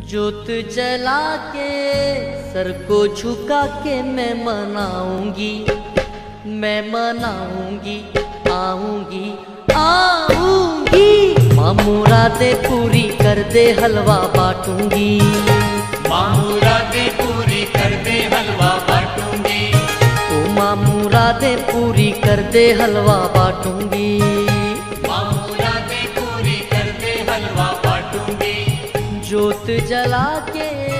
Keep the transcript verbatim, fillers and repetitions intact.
जोत जला के सर को झुका के मैं मनाऊंगी, मैं मनाऊंगी, आऊंगी आऊंगी। माँ मुरादे पूरी कर दे हलवा बांटूंगी, माँ मुरादे पूरी कर दे हलवा बांटूंगी। ओ माँ मुरादे पूरी कर दे हलवा बांटूंगी, माँ मुरादे पूरी कर दे हलवा बांटूंगी। जोत जला के